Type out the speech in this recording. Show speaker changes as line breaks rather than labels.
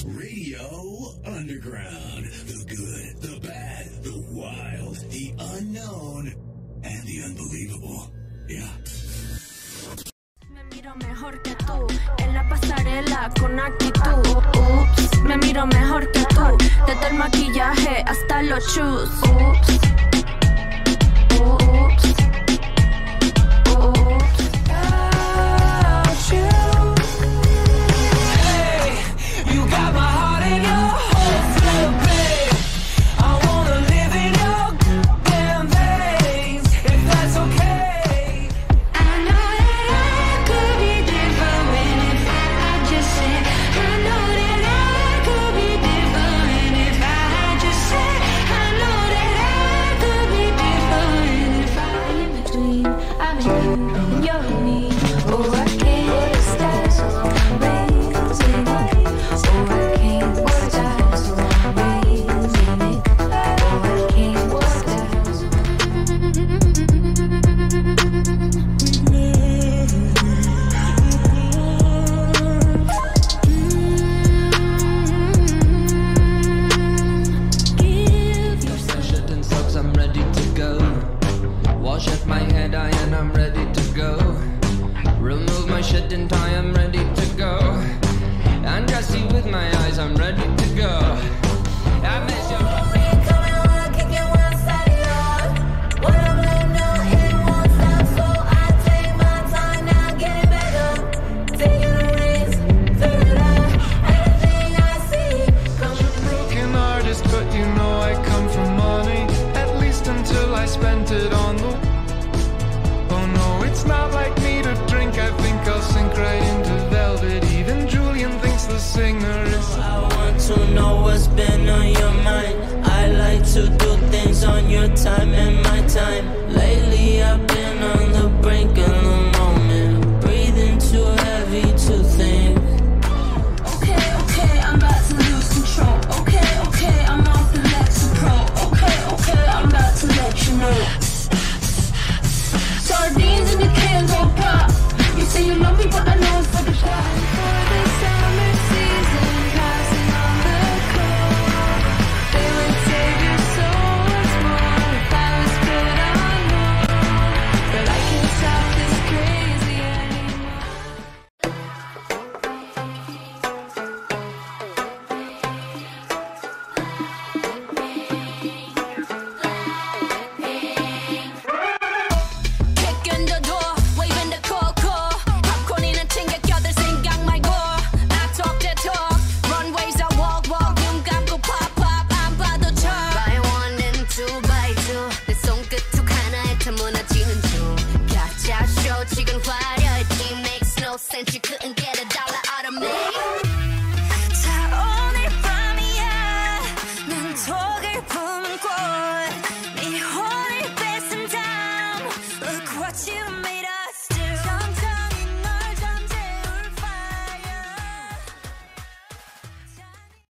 Radio Underground. The good, the bad, the wild, the unknown, and the unbelievable. Yeah.
Me miro mejor que tú en la pasarela con actitud. Ups, me miro mejor que tú desde el maquillaje hasta los shoes. Ups, ups, ups.
Hey, you got my heart in your holster, babe. I wanna live in your damn veins, if that's okay.
I know that I could be different if I just said. I know that I could be different if I just said. I know that I could be different if I in between. I'm in you and you're in me. Oh, I can't stop so amazing. Oh, I can't stop so amazing. Oh, I can't
Shirt and socks, I'm ready to go. Wash up my head, and I'm ready to go. Remove my shirt and tie, I'm ready to go. Undress you with my eyes, I'm ready to go. I miss you.
Broken artist, but you know I come from money. At least until I spent it on the. Oh no, it's not like me to drink. I think I'll sink right into velvet. Even Julian thinks the singer is.
I want to know what's been on your mind. I like to do things on your time and my time. Lately